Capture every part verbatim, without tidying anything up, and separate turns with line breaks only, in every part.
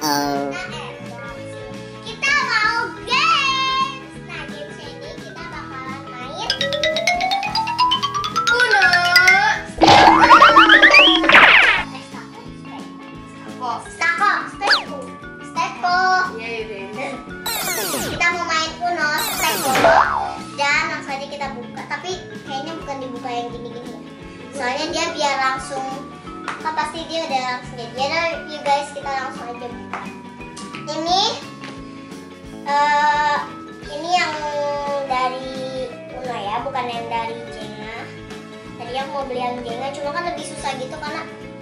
Uh-oh.
Kita mau games. Nah, games ini kita bakalan main Uno. Stako, steko, steko. Kita mau main Uno, steko. Dan langsung aja kita buka. Tapi kayaknya bukan dibuka yang gini-gini ya. Soalnya dia biar langsung, kan pasti dia udah langsung jadi. Jadi you guys, kita langsung aja buka. Ini, uh, ini yang dari Uno ya, bukan yang dari Jenga. Tadi aku mau beli yang Jenga, cuma kan lebih susah gitu karena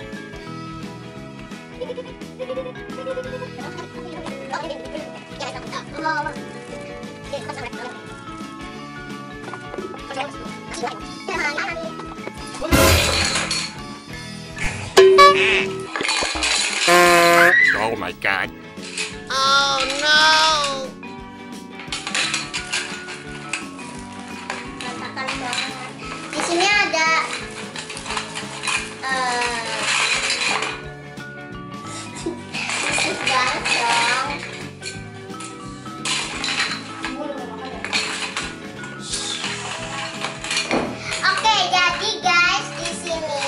Oh my god.
Oh no.
berantakan banget. Di sini ada uh, musik banget dong. Oke, jadi guys di sini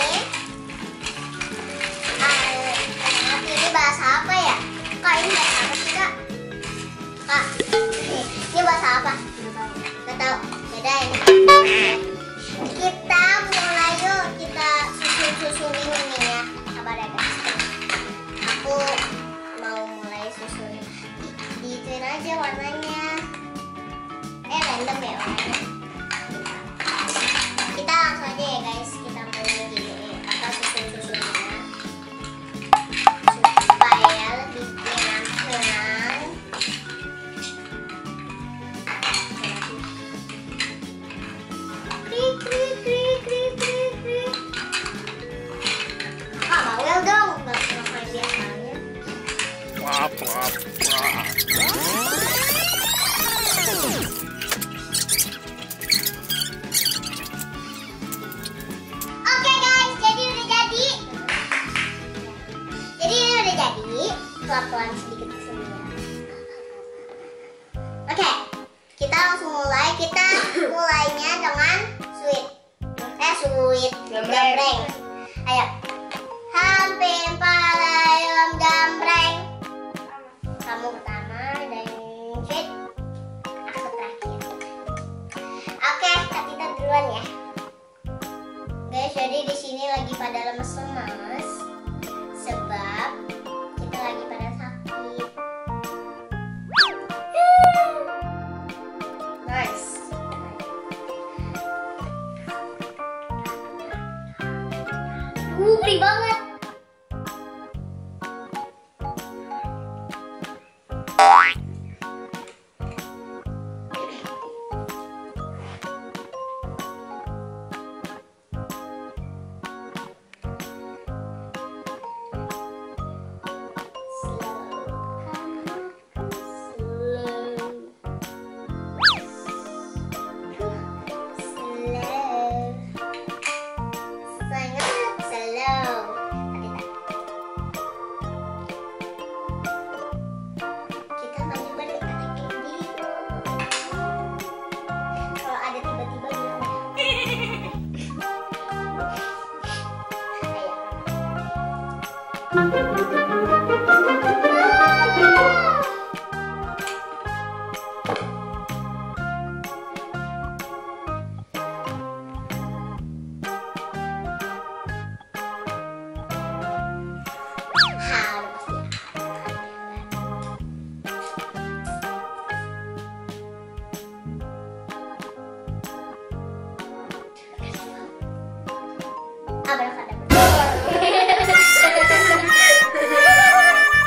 uh, ini bahasa apa ya? Kak, ini bahasa apa sih kak? Kak, ini bahasa apa? Gak tau. Beda ini. Kita mulai yuk, kita susun-susunin ini ya. Sabar ya guys. Aku mau mulai susunin. Diituin aja warnanya. Eh random ya warnanya. Kita langsung aja ya guys. Kita mulai gini apa susun-susunnya supaya lebih tenang. Krik krik krik krik krik krik. Kak bawel dong, nggak pernah main biasanya.
Wah, wah, wah.
Oke guys, jadi udah jadi. Jadi ini udah jadi. Pelan-pelan sedikit kesini ya. Oke, kita langsung mulai. Kita mulainya dengan sweet. Eh sweet gambreng. Ayo. Hampir palayom gambreng. Kamu pertama dan sweet. Aku terakhir. Oke, Kak Tita duluan ya. Guys, jadi di sini lagi pada lemes-lemes sebab kita lagi pada sakit. Nice. Uh, pedih banget. Abracadabra.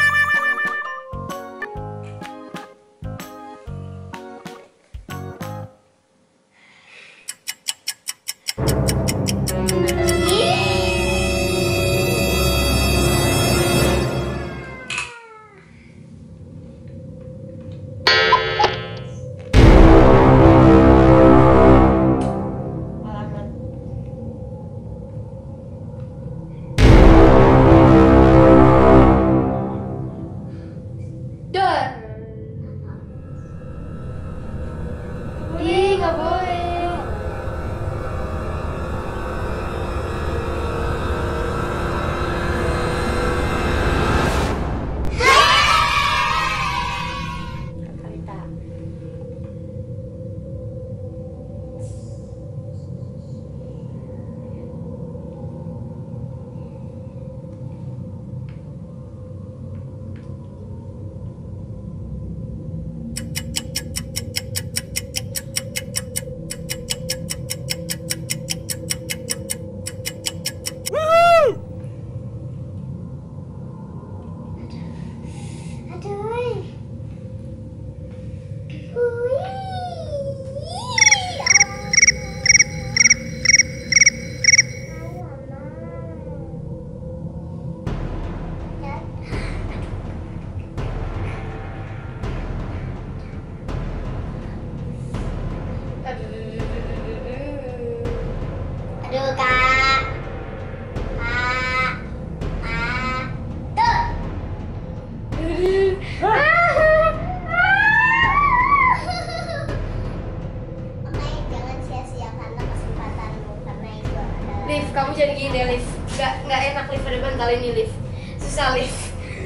kali nih lift. Susah lift.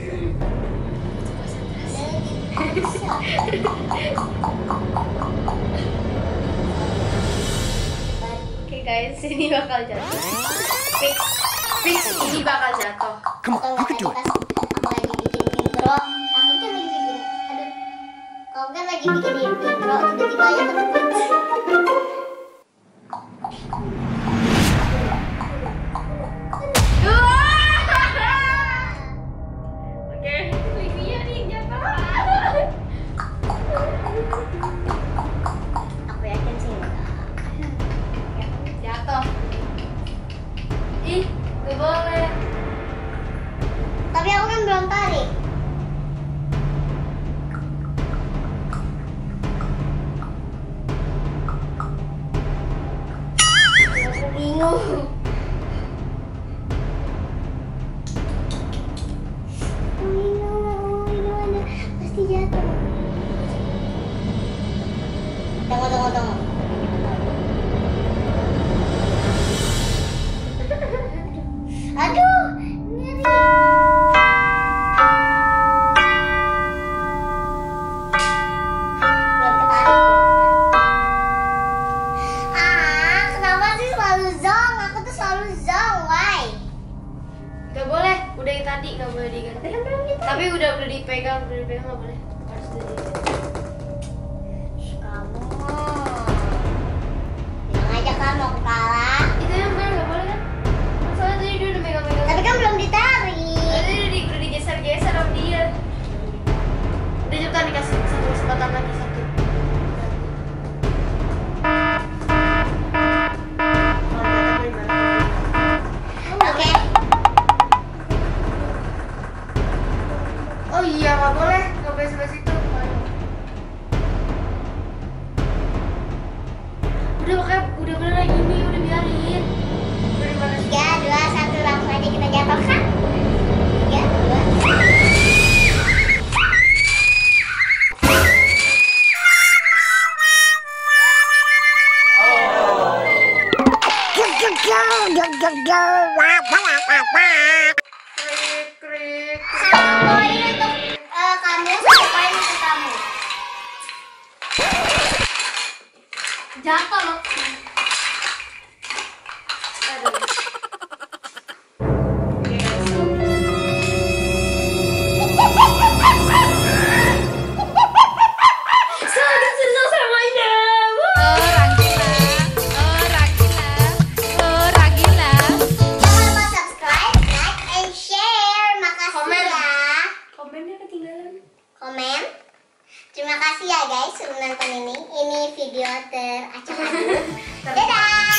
Oke guys, ini bakal jatuh. Fix, fix ini bakal jatuh.
Come on, you can do it.
Aku lagi bikin intro. Aku kan lagi bikin. Aduh. Kamu kan lagi bikin intro. Tiba-tiba aja ketepet.
Oke, Livia nih jatuh.
Aku yakin sih enggak.
Jatuh. Ih, gak boleh.
Tapi aku kan belum tarik. Aku bingung. Aku bingung, aku bingung. Pasti jatuh. Tunggu, tunggu, tunggu. Aduh, ngeri. Belum ketarik. Ah, kenapa sih selalu zong? Aku tuh selalu zong, why?
Gak boleh, udah yang tadi gak boleh diganti. Tapi udah udah dipegang, udah dipegang gak boleh. Harus udah dipegang.
Kamu bilang aja kan mau kalah.
Itu yang bener gak boleh kan? Soalnya tadi dia udah megang-megang.
Tapi kan belum ditarik.
Tadi udah, di, udah digeser-geser sama dia. Udah cepetan dikasih satu kesempatan lagi satu.
Oke.
Oh iya nggak boleh, nggak boleh sebelah situ. Udah makanya udah bener lagi ini, udah biarin. Udah di mana sih?
Tiga, dua, satu, langsung aja kita jatuhkan. Tiga, dua.
Krik, krik.
Satu poin untuk eh, kamu, satu poin untuk kamu.
Jatuh loh. Aduh. Oke, guys. Sangat senang saya mainnya.
Orang gila, orang gila, orang gila.
Jangan lupa subscribe, like, and share. Makasih
Komen.
ya.
Komennya ketinggalan.
Komen. Terima kasih ya guys sudah nonton ini. Ini video teracak-acak. Dadah.